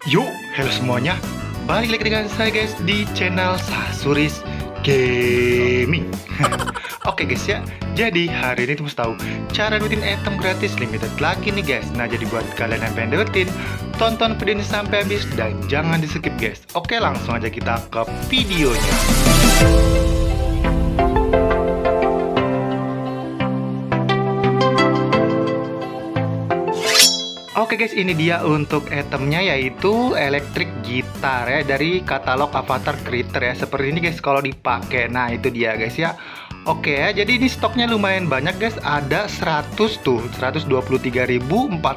Yuk, halo semuanya. Balik lagi dengan saya guys di channel Sasuris Gaming. Oke guys ya, jadi hari ini tuh mesti tahu cara dapetin item gratis limited lagi nih guys. Nah jadi buat kalian yang pengen dapetin, tonton video ini sampai habis dan jangan di skip guys. Oke langsung aja kita ke videonya. Oke guys, ini dia untuk itemnya yaitu electric gitar ya dari katalog Avatar Creator ya. Seperti ini guys kalau dipakai. Nah, itu dia guys ya. Oke ya, jadi ini stoknya lumayan banyak guys. Ada 123.456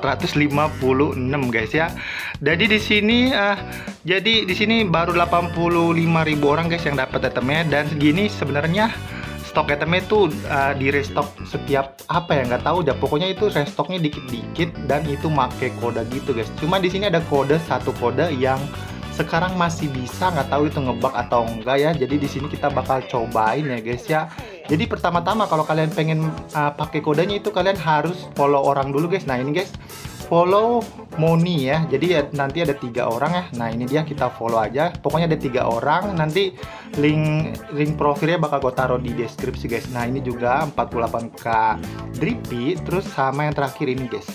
guys ya. Jadi di sini baru 85.000 orang guys yang dapat itemnya dan segini sebenarnya stok itemnya itu di restock setiap nggak tahu dah, pokoknya itu restoknya dikit-dikit dan itu make kode gitu guys. Cuma di sini ada satu kode yang sekarang masih bisa, nggak tahu itu ngebug atau enggak ya. Jadi di sini kita bakal cobain ya guys ya. Jadi pertama-tama kalau kalian pengen pakai kodenya itu kalian harus follow orang dulu guys. Nah ini guys, follow Moni ya. Jadi ya, nanti ada 3 orang ya. Nah ini dia, kita follow aja. Pokoknya ada 3 orang. Nanti link profilnya bakal gue taruh di deskripsi guys. Nah ini juga 48k drippy. Terus sama yang terakhir ini guys,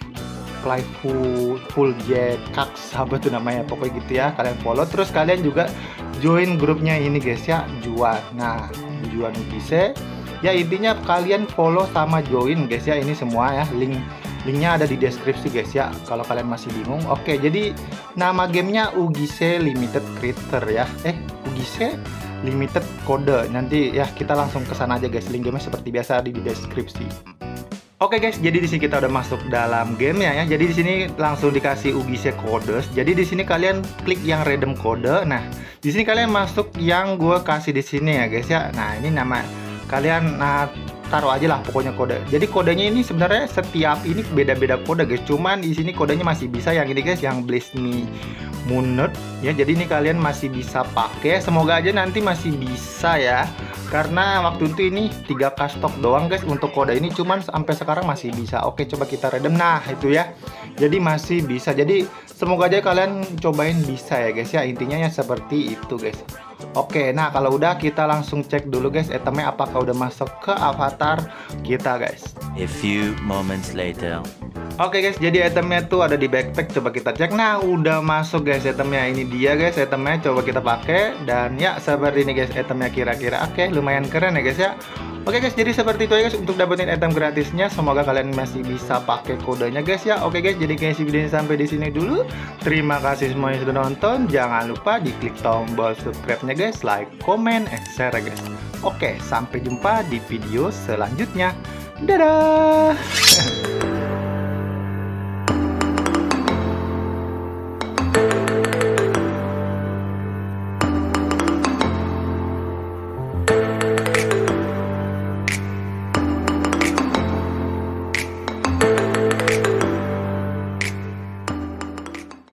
full jet kaks, apa tuh namanya, pokoknya gitu ya. Kalian follow, terus kalian juga join grupnya ini guys ya, Juan. Nah Juan Ugise ya, intinya kalian follow sama join guys ya. Ini semua ya, linknya ada di deskripsi guys ya kalau kalian masih bingung. Oke, jadi nama gamenya Ugise Limited Creator ya. Ugise Limited Code. Nanti ya kita langsung ke sana aja guys. Link gamenya seperti biasa ada di deskripsi. Oke guys, jadi di sini kita udah masuk dalam game ya. Jadi di sini langsung dikasih Ugise Codes. Jadi di sini kalian klik yang redeem kode. Nah, di sini kalian masuk yang gue kasih di sini ya guys ya. Nah, ini nama kalian taruh aja lah pokoknya kode. Jadi kodenya ini sebenarnya setiap ini beda-beda kode guys. Cuman di sini kodenya masih bisa yang ini guys, yang Bless Me Moonut ya. Jadi ini kalian masih bisa pakai. Semoga aja nanti masih bisa ya. Karena waktu itu ini 3k stok doang guys untuk kode ini, cuman sampai sekarang masih bisa. Oke, coba kita redeem. Nah, itu ya. Jadi masih bisa. Jadi semoga aja kalian cobain bisa ya guys ya. Intinya ya seperti itu guys. Oke, nah kalau udah kita langsung cek dulu guys itemnya apakah udah masuk ke avatar kita guys. A few moments later. Oke guys, jadi itemnya tuh ada di backpack, coba kita cek. Nah udah masuk guys itemnya, ini dia guys itemnya, coba kita pakai. Dan ya seperti ini guys itemnya kira-kira. Oke, lumayan keren ya guys ya. Oke guys, jadi seperti itu ya guys untuk dapetin item gratisnya. Semoga kalian masih bisa pakai kodenya guys ya. Oke guys, jadi kayaknya video ini sampai di sini dulu. Terima kasih semuanya sudah nonton. Jangan lupa diklik tombol subscribe-nya guys, like, comment, and share ya guys. Oke, sampai jumpa di video selanjutnya. Dadah.